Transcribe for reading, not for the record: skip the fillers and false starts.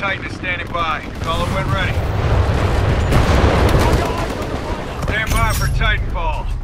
Titan is standing by. Call it when ready. Stand by for Titanfall.